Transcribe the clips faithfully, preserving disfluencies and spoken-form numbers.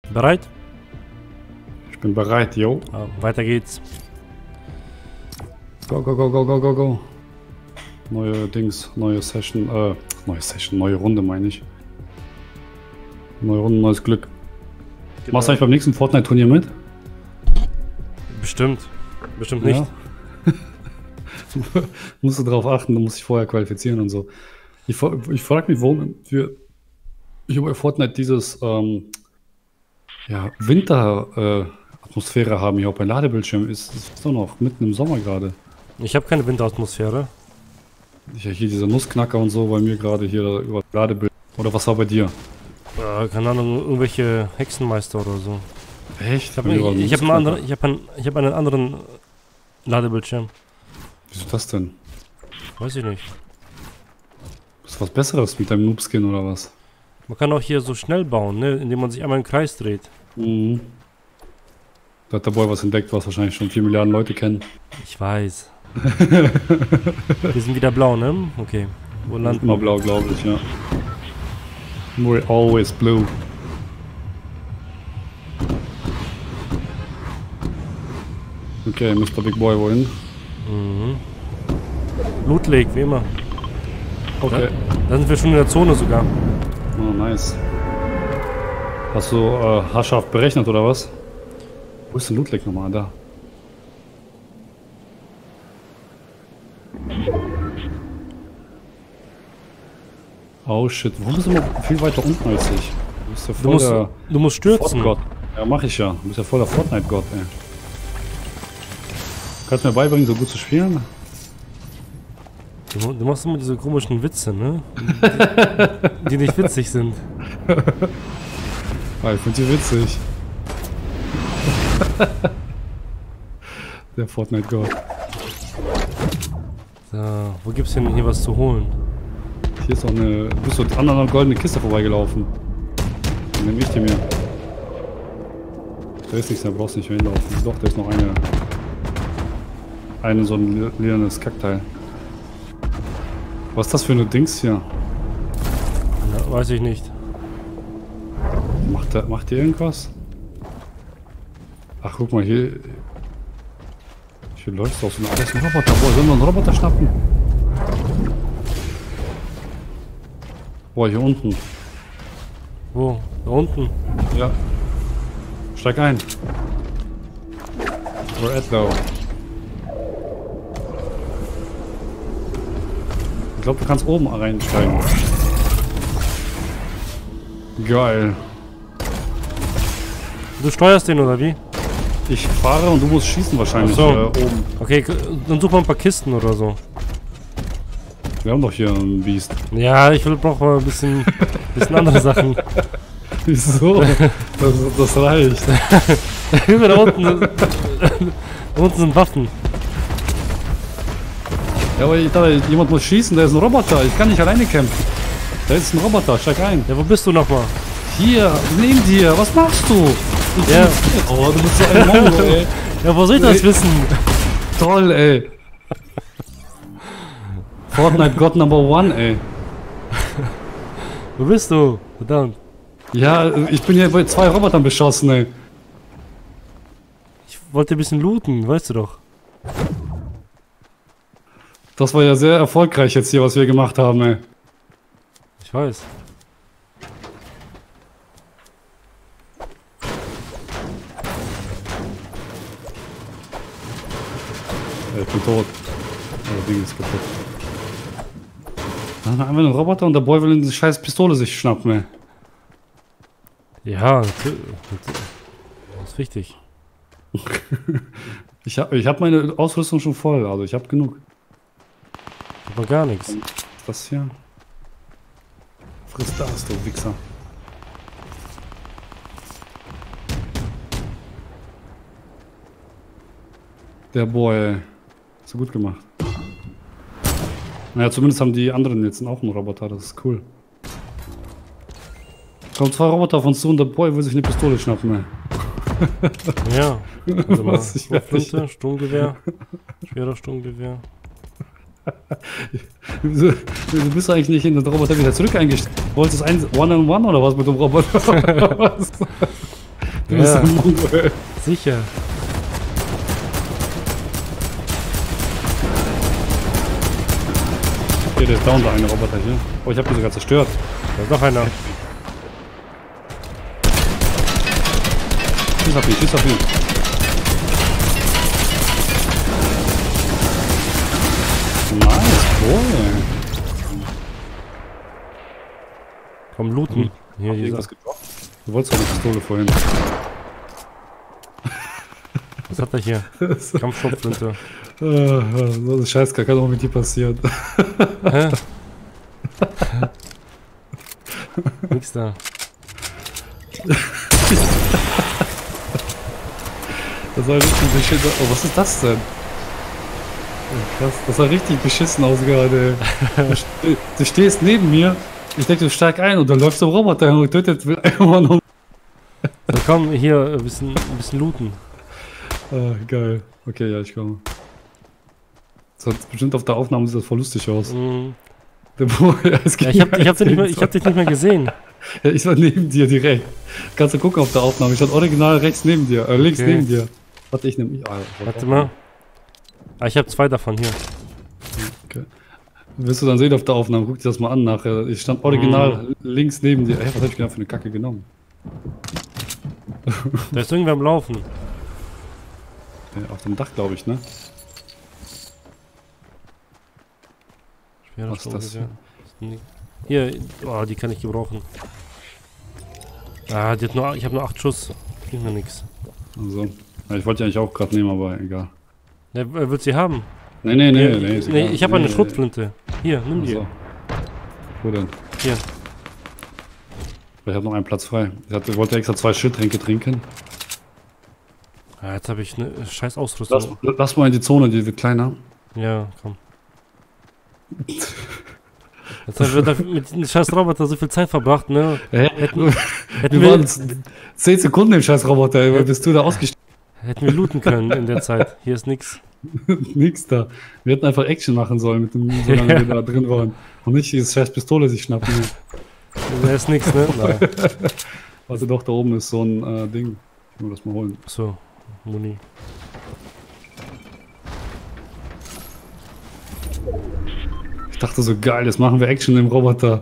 Bereit? Ich bin bereit, yo. Ja, weiter geht's. Go, go, go, go, go, go, go. Neue Dings, neue Session, äh, neue Session, neue Runde meine ich. Neue Runde, neues Glück. Genau. Machst du eigentlich beim nächsten Fortnite-Turnier mit? Bestimmt. Bestimmt nicht. Ja. Musst du darauf achten, du musst dich vorher qualifizieren und so. Ich, ich frage mich, warum wir hier bei Fortnite dieses ähm, ja, Winter-Atmosphäre äh, haben hier auch bei Ladebildschirm. Ist, ist doch noch mitten im Sommer gerade. Ich habe keine Winteratmosphäre. Ja, hier dieser Nussknacker und so bei mir gerade hier über Ladebild. Oder was war bei dir? Äh, keine Ahnung, irgendwelche Hexenmeister oder so. Echt? Ich habe ich, ich hab einen, anderen, ich hab einen, ich hab einen anderen Ladebildschirm. Wieso das denn? Weiß ich nicht. Ist was Besseres mit deinem Noobskin oder was? Man kann auch hier so schnell bauen, ne? Indem man sich einmal im Kreis dreht. Mhm. Da hat der Boy was entdeckt, was wahrscheinlich schon vier Milliarden Leute kennen. Ich weiß. Wir sind wieder blau, ne? Okay. Wo landen Immer blau, glaube ich, ja. We're always blue. Okay, Mister Big Boy, wohin? Mhm. Loot Lake, wie immer. Okay. Da, da sind wir schon in der Zone sogar. Oh, nice. Hast du äh, haarscharf berechnet oder was? Wo ist denn Loot Lake nochmal? Da. Oh shit, warum bist du immer viel weiter unten als ich? Du bist ja voll Du musst, der du musst stürzen. Fortgott. Ja, mach ich ja. Du bist ja voll der Fortnite-Gott, ey. Kannst du mir beibringen, so gut zu spielen? Du, du machst immer diese komischen Witze, ne? Die, die nicht witzig sind. Ah, ich find die witzig. Der Fortnite-Gott. So, wo gibt's denn hier was zu holen? Hier ist auch eine. Du bist so an einer goldenen Kiste vorbeigelaufen. Dann nehme ich die mir. Da ist nichts, da brauchst du nicht mehr hinlaufen. Doch, da ist noch eine. Eine so ein lilanes Kackteil. Was ist das für eine Dings hier? Ja, weiß ich nicht. Macht der, macht ihr irgendwas? Ach, guck mal, hier. Hier leuchtet auch so ein, alles ein Roboter. Boah, sollen wir einen Roboter schnappen? Boah, hier unten. Wo? Da unten? Ja. Steig ein. We're at low. Ich glaube, du kannst oben reinsteigen. Geil. Du steuerst den oder wie? Ich fahre und du musst schießen wahrscheinlich. Ach so. äh, oben. Okay, dann such mal ein paar Kisten oder so. Wir haben doch hier ein Biest. Ja, ich will brauche mal ein bisschen, bisschen andere Sachen. Wieso? Das, das reicht. da unten, da unten sind Waffen. Ja, aber ich dachte, jemand muss schießen, der ist ein Roboter. Ich kann nicht alleine kämpfen. Da ist ein Roboter, steig ein. Ja, wo bist du nochmal? Hier, neben dir, was machst du? du Ja. Oh, du bist so ein Mongo, ey. Ja, wo soll ich das wissen? Toll, ey. Fortnite God Number One, ey. Wo bist du? Verdammt. Ja, ich bin hier bei zwei Robotern beschossen, ey. Ich wollte ein bisschen looten, weißt du doch. Das war ja sehr erfolgreich jetzt hier, was wir gemacht haben, ey. Ich weiß. Ja, ich bin tot. Das Ding ist kaputt. Dann haben wir einen Roboter und der Boy will eine scheiß Pistole sich schnappen, ey. Ja, das ist richtig. Ich habe ich hab meine Ausrüstung schon voll, also ich habe genug. Aber gar nichts. Das hier. Friss das, du Wichser. Der Boy. So gut gemacht. Naja, zumindest haben die anderen jetzt auch einen Roboter, das ist cool. Kommen zwei Roboter auf uns zu und der Boy will sich eine Pistole schnappen, ey. Ja. Also mal, Was, ich weiß Flinte, Sturmgewehr, schwerer Sturmgewehr. Du, du bist eigentlich nicht in den Roboter wieder zurück eingestellt. Wolltest du ein One-on-One oder was mit dem Roboter? Was? Du bist Ja. ein Mongol. Sicher. Hier, der ist down, da eine Roboter hier. Oh, ich hab die sogar zerstört. Da ist noch einer. Schieß auf ihn, schieß auf ihn. Nice, boy. Komm, looten. Hier, hier Irgendwas ist gedroppt? Du wolltest doch eine Pistole vorhin. Was hat er hier? Kampfschrotflinte. Ah, so ein Scheiß, kann auch mit dir passieren. Hä? Nix da. Das sah richtig beschissen. Oh, was ist das denn? Krass, das sah richtig beschissen aus gerade. Du, ste du stehst neben mir, ich denke, du steig ein und dann läufst du ein Roboter und tötet will einfach noch. So, komm, hier ein bisschen, ein bisschen looten. Ah, geil. Okay, ja, ich komme. Das hat bestimmt auf der Aufnahme sieht das voll lustig aus. Mhm. Der Boy, es Ja, ich hab, ich, hab dich nicht mehr, ich hab dich nicht mehr gesehen. Ja, ich war neben dir direkt. Kannst du gucken auf der Aufnahme. Ich stand original rechts neben dir, äh, links Okay. neben dir. Warte, ich nehme. Ah, Warte mal. Ah, ich habe zwei davon hier. Okay. Wirst du dann sehen auf der Aufnahme, guck dir das mal an nachher. Ich stand original Mhm. links neben dir. Ey, was hab ich genau für eine Kacke genommen? Da ist irgendwer am Laufen. Ja, auf dem Dach, glaube ich, ne? Schwerer Was ist das Sturmgewehr. Hier, oh, die kann ich gebrauchen. Ah, die hat nur, ich habe nur acht Schuss. Bringt mir nix. Also, ja, ich wollte die eigentlich auch gerade nehmen, aber egal. Ja, er wird sie haben. Nee, nee, nee, Ja, nee. ist nee egal. ich habe eine Nee, Schrotflinte. Hier, nimm die. Also. Wo denn? Hier. Ich habe noch einen Platz frei. Ich hatte, wollte extra zwei Schildtränke trinken. Ah, jetzt habe ich eine scheiß Lass, Ausrüstung. lass mal in die Zone, die wird kleiner. Ja, komm. Jetzt haben wir da mit dem scheiß Roboter so viel Zeit verbracht, ne? Hä? Hätten, hätten, Wir waren wir, zehn Sekunden im scheiß Roboter, ja. Bist du da ausgestiegen? hätten wir looten können in der Zeit. Hier ist nix. Nix da. Wir hätten einfach Action machen sollen, mit dem, solange Ja. wir da drin waren. Und nicht diese scheiß Pistole sich schnappen. Da ist nix, ne? Nein. Warte doch, da oben ist so ein äh, Ding. Ich will das mal holen. So, Muni. Ich dachte so, geil, jetzt machen wir Action im Roboter.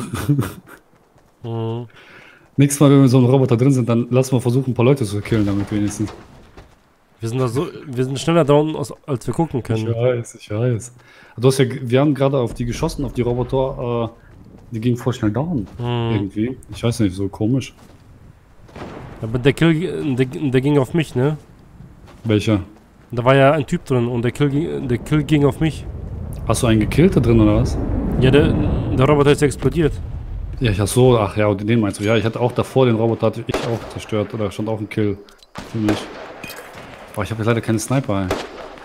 Mhm. Nächstes Mal, wenn wir in so einem Roboter drin sind, dann lassen wir versuchen, ein paar Leute zu killen damit wenigstens. Wir sind da so, wir sind schneller da unten, aus- als wir gucken Ich können. weiß, ich weiß. Du hast ja, wir haben gerade auf die geschossen, auf die Roboter, äh, die gingen voll schnell down. Mhm. Irgendwie. Ich weiß nicht, so komisch. Aber der Kill, der, der ging auf mich, ne? Welcher? Da war ja ein Typ drin und der Kill, ging- der Kill ging auf mich. Hast du einen gekillt da drin oder was? Ja, der, der Roboter ist explodiert. Ja, ich hab so, ach ja, den meinst du. Ja, ich hatte auch davor den Roboter, hatte ich auch zerstört. Oder stand auch ein Kill für mich. Aber ich habe leider keinen Sniper. Ey.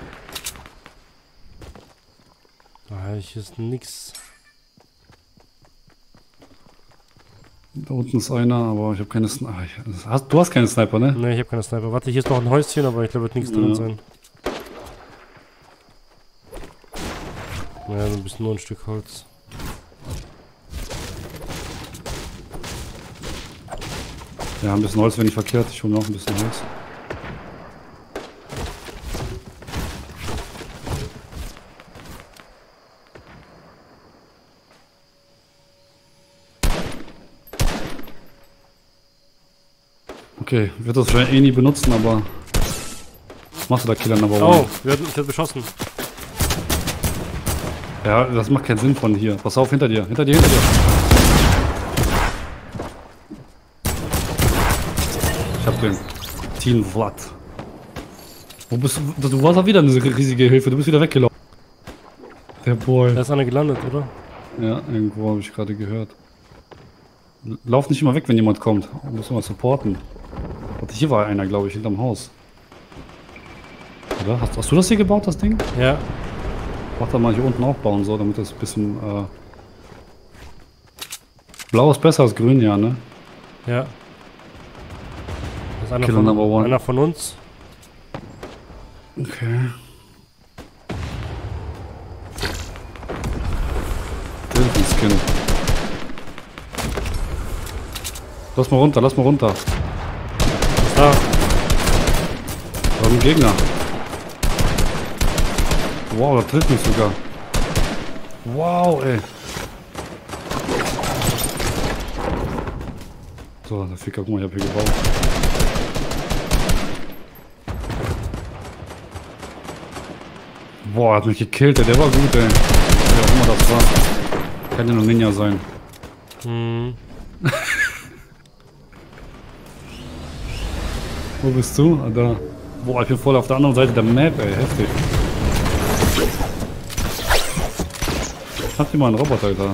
Ah, hier ist nix. Da unten ist einer, aber ich habe keine Sniper. Hast, du hast keinen Sniper, ne? Ne, ich habe keine Sniper. Warte, hier ist noch ein Häuschen, aber ich glaube, wird nichts drin Ja. sein. Ja, ein bisschen nur ein Stück Holz. Ja, ein bisschen Holz wäre nicht verkehrt. Ich hole noch ein bisschen Holz. Okay, ich werde das wahrscheinlich eh nie benutzen, aber was machst du da, Killer Number One? Oh, wir hatten uns jetzt beschossen. Ja, das macht keinen Sinn von hier. Pass auf, hinter dir, hinter dir, hinter dir. Ich hab den. Team Vlad. Wo bist du? Du warst auch wieder eine riesige Hilfe, du bist wieder weggelaufen. Der Boy. Da ist einer gelandet, oder? Ja, irgendwo habe ich gerade gehört. L- Lauf nicht immer weg, wenn jemand kommt. Du musst immer supporten. Warte, hier war einer, glaube ich, hinterm Haus. Oder? Hast, hast du das hier gebaut, das Ding? Ja. Mach da mal hier unten auch bauen, so, damit das ein bisschen. Äh Blau ist besser als grün, ja, ne? Ja. Das ist einer Killer number von, one. einer von uns. Okay. Skin. Lass mal runter, lass mal runter. Was Da. Da ist ein Gegner. Wow, der trifft mich sogar. Wow, ey. So, der Ficker, guck mal, ich hab hier gebaut. Boah, hat mich gekillt, ey. Der war gut, ey. Wer auch immer das war. Kann ja nur Ninja sein. Hm. Wo bist du? Ah, da. Boah, ich bin voll auf der anderen Seite der Map, ey. Heftig. Habt ihr mal einen Roboter da?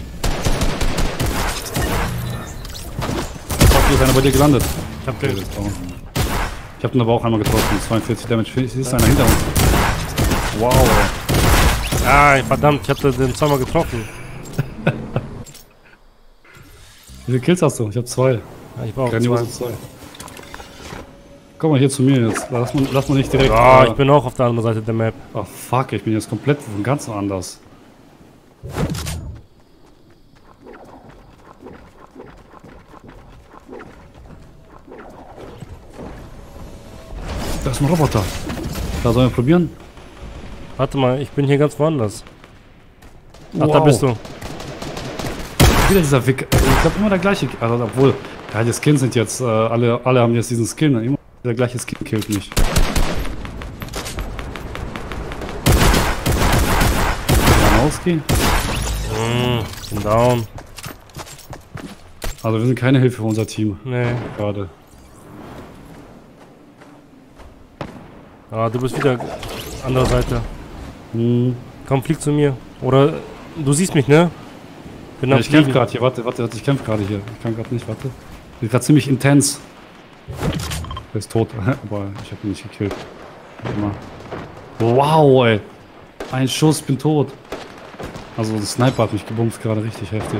Fuck, hier ist einer bei dir gelandet. Ich hab den. Ich hab ihn aber auch einmal getroffen. zweiundvierzig Damage. Hier ist einer hinter uns. Wow, ey. Ah, verdammt, ich hatte den zweimal getroffen. Wie viele Kills hast du? Ich hab zwei. Ja, ich brauche Grandiose zwei. zwei. Komm mal hier zu mir jetzt. Lass mal, lass mal nicht direkt. Ah, äh, ich bin auch auf der anderen Seite der Map. Oh fuck, ich bin jetzt komplett ganz anders. Da ist ein Roboter. Da sollen wir probieren? Warte mal, ich bin hier ganz woanders. Ach, Wow. da bist du. Wieder dieser Wick. Ich glaube immer der gleiche. Also, obwohl, ja, die Skins sind jetzt, äh, alle, alle haben jetzt diesen Skin. Immer der gleiche Skin killt mich. Rausgehen. Hm, bin down. Also wir sind keine Hilfe für unser Team. Nee. Gerade. Ah, du bist wieder andere Seite. Hm. Komm, flieg zu mir. Oder du siehst mich, ne? Bin Ja, am ich kämpfe Fliegen. gerade hier. Warte, warte, warte, ich kämpfe gerade hier. Ich kann gerade nicht, warte. Ist gerade ziemlich intens. Der ist tot, aber ich habe ihn nicht gekillt. Warte mal. Wow, ey. Ein Schuss, bin tot. Also der Sniper hat mich gebumst gerade richtig heftig.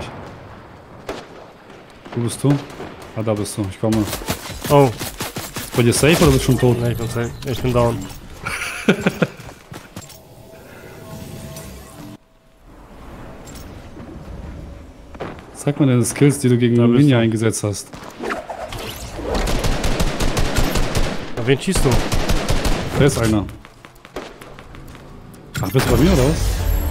Wo bist du? Ah, da bist du. Ich komme. Oh, Ist bei dir safe oder bist du schon tot? ne, ich bin safe. Ich bin down. Sag mal deine Skills, die du gegen Da bist Ninja du. eingesetzt hast. Auf wen schießt du? Da ist einer. Ach, bist du bei mir oder was?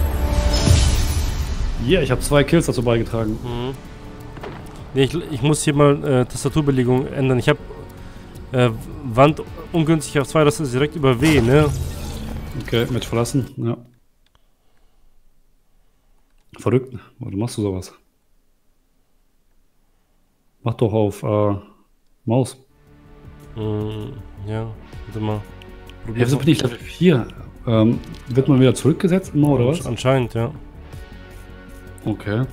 Yeah, ich habe zwei Kills dazu beigetragen. Mhm. Nee, ich, ich muss hier mal äh, Tastaturbelegung ändern. Ich habe äh, Wand ungünstig auf zwei, das ist direkt über W, ne? Okay, Match verlassen, ja. Verrückt, warum machst du sowas? Mach doch auf äh, Maus. Mhm, ja, warte mal. Ja, wieso bin ich Level vier? Ähm, wird man wieder zurückgesetzt immer oder was? Anscheinend, ja. Okay.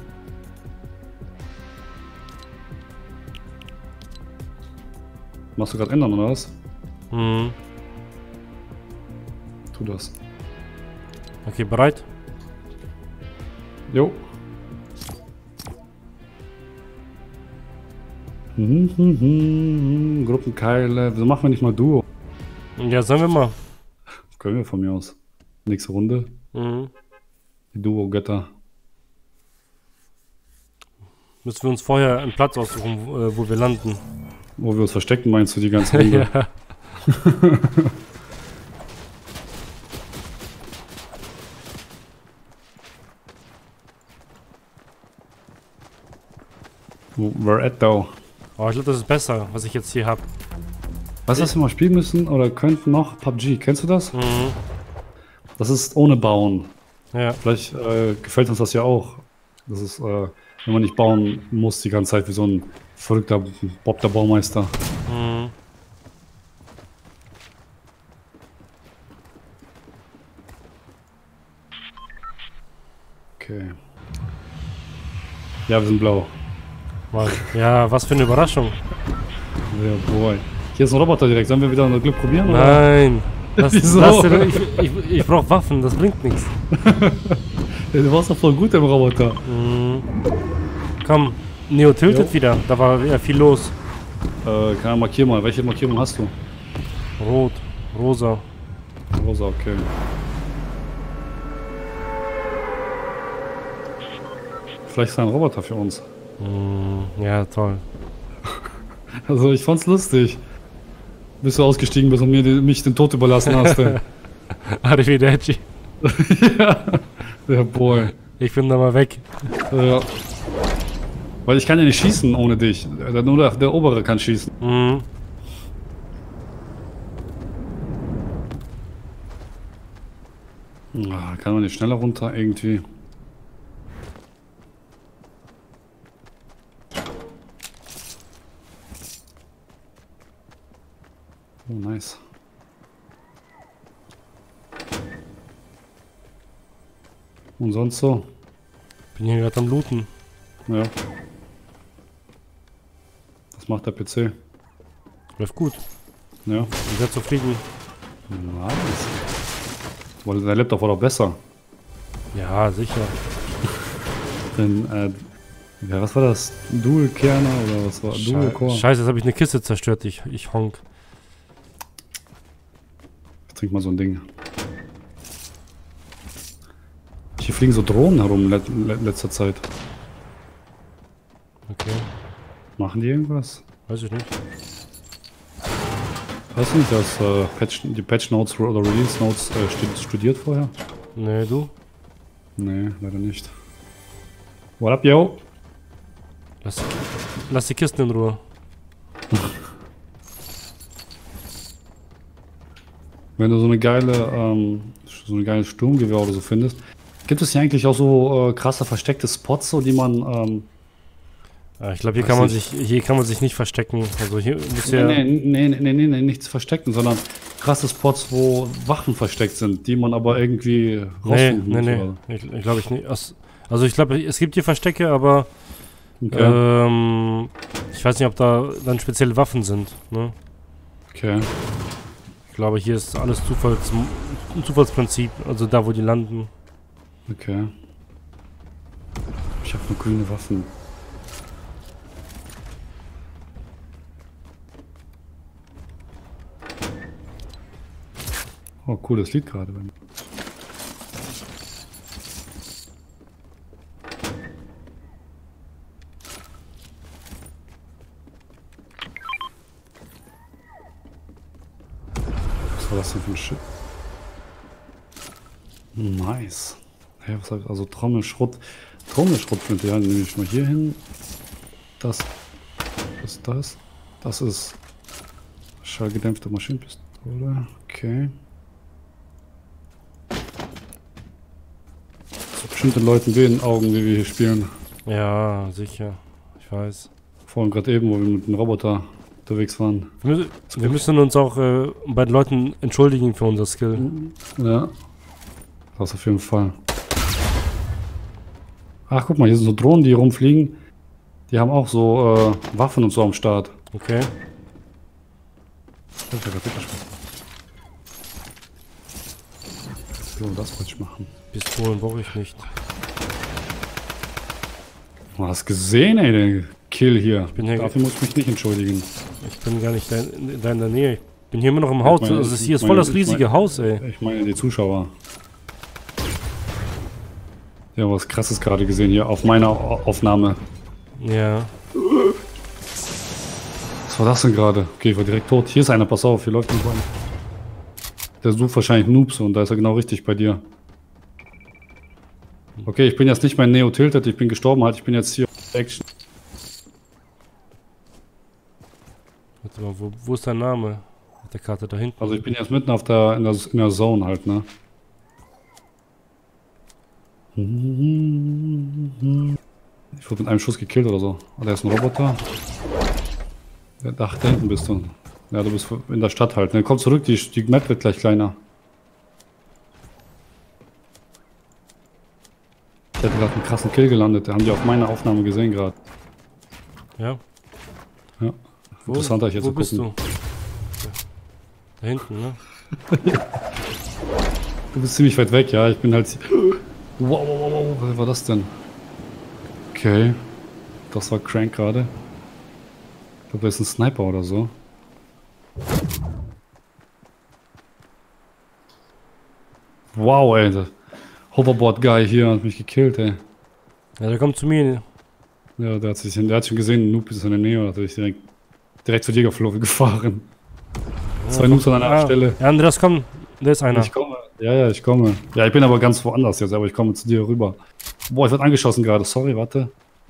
Machst du gerade ändern oder was? Mhm. Tu das. Okay, bereit? Jo. Mhm, mhm, mhm. Gruppenkeile. Wieso machen wir nicht mal Duo? Ja, sagen wir mal. Können wir von mir aus. Nächste Runde. Mhm. Die Duo-Götter. Müssen wir uns vorher einen Platz aussuchen, wo, äh, wo wir landen. Wo wir uns verstecken, meinst du die ganze Runde? Ja. Where at though? Oh, ich glaube, das ist besser, was ich jetzt hier habe. Was, was wir mal spielen müssen oder könnten noch? P U B G, kennst du das? Mhm. Das ist ohne Bauen. Ja. Vielleicht äh, gefällt uns das ja auch. Das ist, äh, wenn man nicht bauen muss die ganze Zeit wie so ein verrückter Bob der Baumeister. Mhm. Okay. Ja, wir sind blau. Mann. Ja, was für eine Überraschung. Ja, boy. Hier ist ein Roboter direkt. Sollen wir wieder unser Glück probieren? Oder? Nein. Das, Wieso? das, ich ich, ich brauche Waffen, das bringt nichts. Ja, du warst doch voll gut im Roboter. Mhm. Komm, Neo tiltet Jo. wieder. Da war ja viel los. Äh, keine Ahnung, markier mal. Welche Markierung hast du? Rot, rosa. Rosa, okay. Vielleicht ist er ein Roboter für uns. Mhm. Ja, toll. Also ich fand's lustig. bis du ausgestiegen bist und mir die, mich den Tod überlassen hast. Arrivederci. Ja, der Boy. Ich bin da mal weg. Ja. Weil ich kann ja nicht schießen ohne dich. Nur der, der Obere kann schießen. Mhm. Ah, kann man nicht schneller runter irgendwie? Oh, nice. Und sonst so? Bin hier gerade am Looten. Ja. Was macht der P C? Läuft gut. Ja. Ich werde zufrieden. Nice. Weil der Laptop war doch besser. Ja, sicher. Denn, äh, ja, was war das? Dual-Kerner oder was war? Dual-Core? Scheiße, jetzt habe ich eine Kiste zerstört. Ich, ich honk. Ich trink mal so ein Ding. Hier fliegen so Drohnen herum in let let letzter Zeit. Okay. Machen die irgendwas? Weiß ich nicht. Hast du nicht das äh, Patch, die Patch Notes oder Release Notes äh, studiert vorher? Nee, du? Nee, leider nicht. What up, yo? Lass, lass die Kisten in Ruhe. Wenn du so eine geile, ähm, so eine geile Sturmgewehr oder so findest, gibt es hier eigentlich auch so äh, krasse versteckte Spots, so die man, ähm, Ja, ich glaube, hier kann man sich, hier kann man sich nicht verstecken. Also hier muss ja. Nee, nee, nee, nee, nee, nee, nichts verstecken, sondern krasse Spots, wo Waffen versteckt sind, die man aber irgendwie Nee, rausfinden nee, muss, nee. oder? Ich, ich glaube ich nicht. Also also ich glaube, es gibt hier Verstecke, aber Okay. ähm, ich weiß nicht, ob da dann spezielle Waffen sind. Ne? Okay. Ich glaube, hier ist alles Zufalls, ein Zufallsprinzip. Also da, wo die landen. Okay. Ich habe nur grüne Waffen. Oh, cooles Lied gerade bei mir. Was war das denn für ein Shit? Nice. Hey, was hab ich? Also Trommelschrott. Trommelschrottflinte, ja, nehme ich mal hier hin. Das ist das. Das ist schallgedämpfte Maschinenpistole. Okay. So bestimmte Leuten weh in den Augen, wie wir hier spielen. Ja, sicher. Ich weiß. Vor allem gerade eben, wo wir mit dem Roboter unterwegs waren. Wir, mü wir müssen uns auch äh, bei den Leuten entschuldigen für unser Skill. Ja. Das auf jeden Fall. Ach, guck mal, hier sind so Drohnen, die hier rumfliegen. Die haben auch so äh, Waffen und so am Start. Okay. So, das wollte ich machen. Pistolen brauche ich nicht. Du hast gesehen, ey, den Kill hier. bin hier Dafür muss ich mich nicht entschuldigen. Ich bin gar nicht da in, da in der Nähe. Ich bin hier immer noch im Haus. meine, Also das ich hier ist meine, voll das ich riesige meine- Haus, ey. Ich meine die Zuschauer. Die haben was Krasses gerade gesehen hier auf meiner Au- Aufnahme. Ja. Was war das denn gerade? Okay, ich war direkt tot. Hier ist einer, pass auf, hier läuft ein Mann. Der sucht wahrscheinlich Noobs und da ist er genau richtig bei dir. Okay, ich bin jetzt nicht mehr in Neo Tilted, ich bin gestorben halt, ich bin jetzt hier auf Action. Warte mal, wo, wo ist dein Name? Auf der Karte da hinten. Also ich bin jetzt mitten auf der, in der, in der Zone halt, ne? Ich wurde mit einem Schuss gekillt oder so. Oh, der ist ein Roboter. Ja, ach, da hinten bist du. Ja, du bist in der Stadt halt. Ne? Komm zurück, die, die Map wird gleich kleiner. Ich hatte gerade einen krassen Kill gelandet. Den haben die auf meiner Aufnahme gesehen gerade. Ja. Ja. Wo, Interessanter, ich jetzt wo zu bist gucken. du? Ja. Da hinten, ne? Du bist ziemlich weit weg, ja. Ich bin halt. Wow, wow, wow, wow. Was war das denn? Okay. Das war crank gerade. Ich glaube, das ist ein Sniper oder so. Wow, ey. Der Hoverboard-Guy hier hat mich gekillt, ey. Ja, der kommt zu mir. Ja, der hat sich, der hat schon gesehen, Noob ist in der Nähe, hat sich direkt, direkt zu dir geflogen, gefahren. Zwei Noobs an einer ah, Stelle. Ja, Andreas, komm. Da ist einer. Ich komme. Ja, ja, ich komme. Ja, ich bin aber ganz woanders jetzt, aber ich komme zu dir rüber. Boah, ich werde angeschossen gerade. Sorry, warte.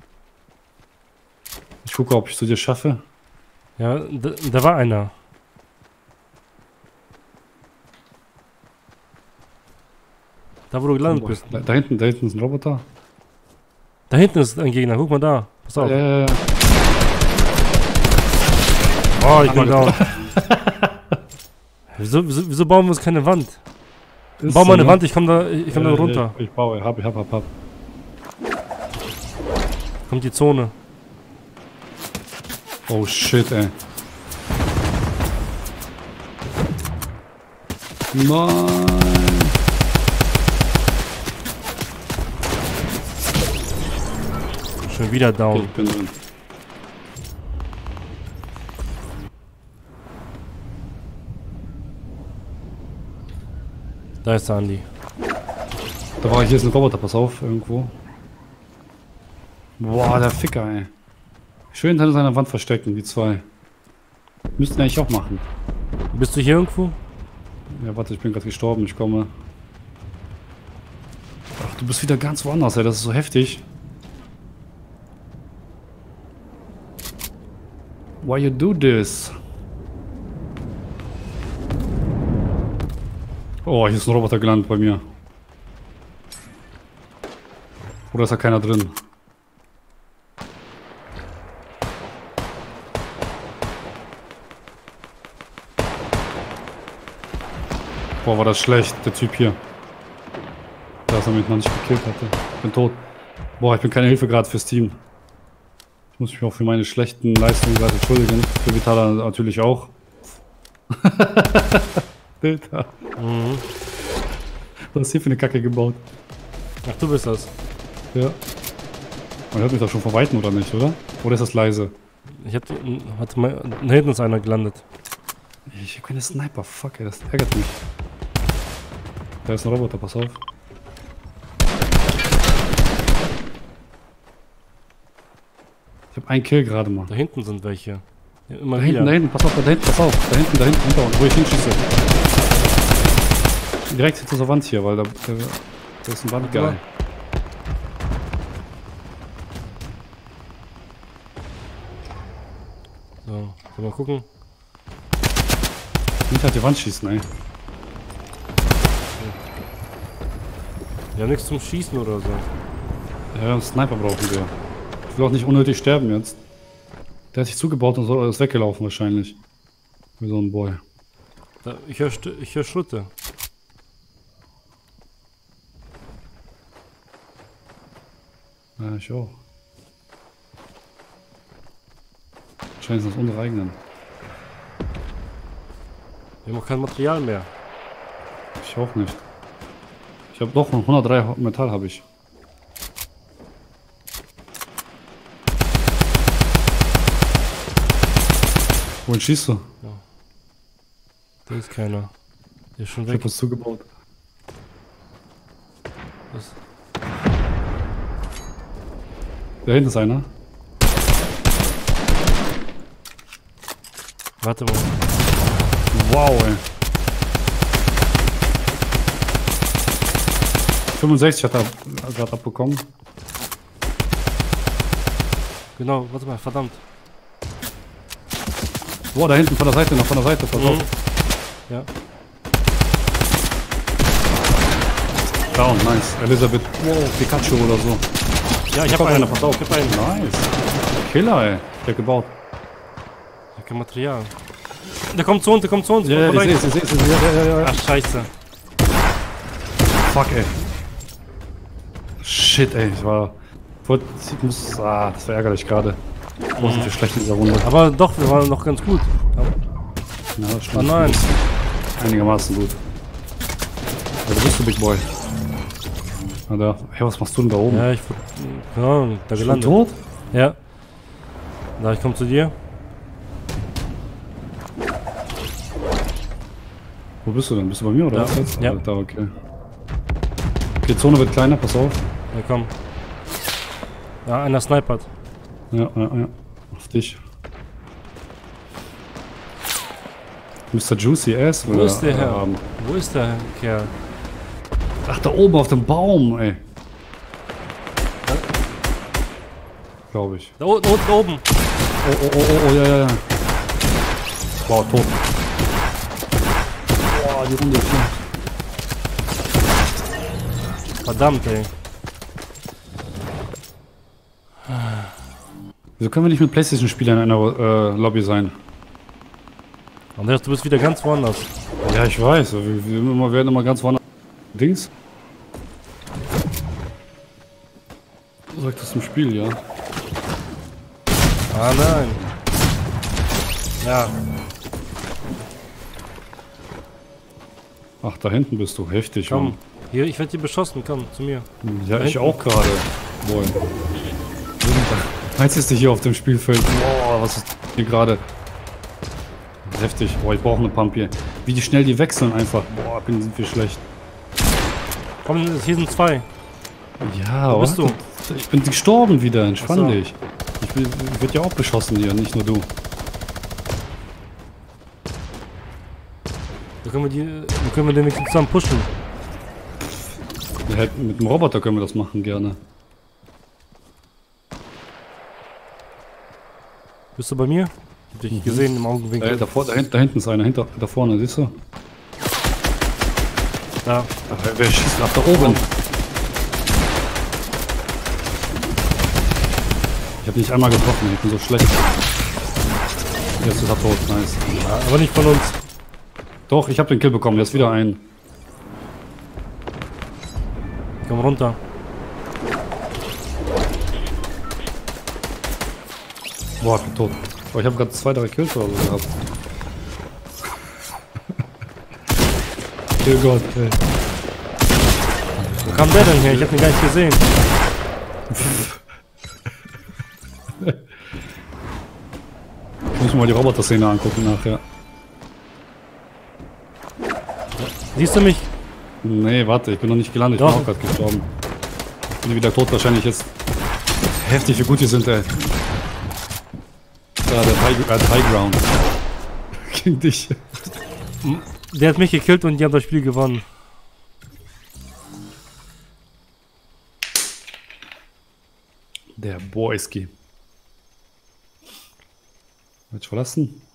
Ich gucke, ob ich zu dir schaffe. Ja, da, da war einer. Da, wo du gelandet Boah, bist. Da, da hinten, da hinten ist ein Roboter. Da hinten ist ein Gegner. Guck mal da. Pass auf. Ja, ja, ja. Oh, ich bin down. wieso, wieso, wieso bauen wir uns keine Wand? Ist Bau mal so, eine ne? Wand, ich komm da, ich komm Ja, da runter. Ich, ich baue, hab, ich hab, hab, hab. Kommt die Zone. Oh shit, ey. Nein. Schon wieder down. Ich bin drin. Da ist der Andi. Da war ich, hier ist ein Roboter, pass auf, irgendwo. Boah, der Ficker, ey. Schön hinter seiner Wand verstecken, die zwei. Müssten eigentlich auch machen. Bist du hier irgendwo? Ja, warte, ich bin gerade gestorben, ich komme. Ach, du bist wieder ganz woanders, ey, das ist so heftig. Why you do this? Oh, hier ist ein Roboter gelandet bei mir. Oder ist da keiner drin? Boah, war das schlecht, der Typ hier. Dass er mich noch nicht gekillt hatte. Ich bin tot. Boah, ich bin keine Hilfe gerade fürs Team. Ich muss mich auch für meine schlechten Leistungen gerade entschuldigen. Für Vitala natürlich auch. Alter. Mhm. Was ist hier für eine Kacke gebaut? Ach, du bist das. Ja. Man hört mich doch schon von Weitem, oder nicht, oder? Oder ist das leise? Ich hatte, warte mal, da hinten ist einer gelandet. Ich hab keine Sniper, fuck, ey, das ärgert mich. Da ist ein Roboter, pass auf. Ich hab einen Kill gerade mal. Da hinten sind welche. Ja, immer Da wieder. hinten, da hinten, pass auf, da hinten, pass auf. Da hinten, da hinten, hinter uns, wo ich hinschieße. Direkt hinter der Wand hier, weil da, da, da ist ein Wandgeil. So, so, mal gucken. Hinter die Wand schießen, ey. Ja, nichts zum Schießen oder so. Ja, einen Sniper brauchen wir. Ich will auch nicht unnötig sterben jetzt. Der hat sich zugebaut und so ist weggelaufen wahrscheinlich. Wie so ein Boy. Da, ich höre ich hör Schritte. Ja, ich auch. Wahrscheinlich sind das unsere eigenen. Wir haben auch kein Material mehr. Ich auch nicht. Ich habe doch noch hundertdrei Metall habe ich. Wohin schießt du? Da ist keiner. Der ist schon Ich weg. hab was zugebaut. Was? Da hinten ist einer. Warte mal. Wow, ey. fünfundsechzig hat er gerade abbekommen. Genau, warte mal, verdammt. Boah, da hinten von der Seite, noch von der Seite, pass auf. Ja. Down, nice. Elisabeth, wow, Pikachu oder so. Ja, ich hab Kommt einen. einer, pass auf. Ich hab einen. Nice. Killer, ey. Der gebaut. Ich hab kein Material. Der kommt zu uns, der kommt zu uns. Ja, ja, Komm ich vorbei. seh's, ich seh's, ich seh's. Ja, ja, ja, ja. Ach, scheiße. Fuck, ey. Shit, ey. Ich war... Ich wollte... Ich muss... Ah, das war ärgerlich gerade. Ich war so schlecht in dieser Runde. Aber doch, wir waren noch ganz gut. Aber, Ja, das oh stimmt. nein. Einigermaßen gut. Ja, du bist du, Big Boy. Ah, da. Hey, was machst du denn da oben? Ja, ich wurde, keine Ahnung, da Schon gelandet. tot? Ja. Na, ich komm zu dir. Wo bist du denn? Bist du bei mir oder Ja. was jetzt? Ja. Ah, da, okay. Die Zone wird kleiner, pass auf. Ja, komm. Ja, einer snipert. Ja, ja, ja. Auf dich. Mister Juicy Ass. Wo ist der Herr? Ähm, Wo ist der Kerl? ach, da oben auf dem Baum, ey. Glaube ich. Da unten, unten oben. Oh, oh, oh, oh, oh, ja, ja, ja. Wow, tot. Boah, die Runde ist hier. Verdammt, ey. Wieso können wir nicht mit PlayStation-Spielern in einer äh, Lobby sein? Andreas, du bist wieder ganz woanders. Ja, ich weiß. Wir, wir immer- werden immer ganz woanders. Dings? Sagt das im Spiel, ja? Ah, nein. Ja. Ach, da hinten bist du. Heftig, Komm. Mann. Hier, ich werde hier beschossen. Komm, zu mir. Ja, Da ich hinten. auch gerade. Boah. Eins ist dich hier auf dem Spielfeld. Boah, was ist hier gerade? Heftig. Boah, ich brauche eine Pump hier. Wie die schnell die wechseln einfach. Boah, bin sind wir schlecht. Komm, hier sind zwei. Ja, Wo bist warte. Ich bin gestorben wieder. Entspann Ach so. dich. Ich, bin- ich werde ja auch beschossen hier, nicht nur du. Da können wir die. Da können wir den nicht zusammen pushen. Ja, halt mit dem Roboter können wir das machen, gerne. Bist du bei mir? Ich hab dich gesehen im Augenwinkel. Da, da, vor, da, hinten- da hinten ist einer, hinter, da vorne, siehst du? Da. Ach, wer, wer schießt nach da oben? Ich habe nicht einmal getroffen, ich bin so schlecht. Jetzt ist er tot, nice. Ja, aber nicht von uns. Doch, ich habe den Kill bekommen, jetzt wieder ein. Komm runter. Boah, ich bin tot. Oh, ich habe gerade zwei, drei Kills oder so gehabt. Oh Gott, ey. Wo kam der denn her? Ich hab ihn gar nicht gesehen. Ich muss mir mal die Roboter-Szene angucken nachher. Siehst du mich? Nee, warte, ich bin noch nicht gelandet, ich Doch. bin auch gerade gestorben. Ich bin wieder tot wahrscheinlich jetzt. Heftig, wie gut die sind, ey. Da, der High, äh, High Ground. Gegen dich. Der hat mich gekillt und die haben das Spiel gewonnen. Der Boyski. Willst du verlassen?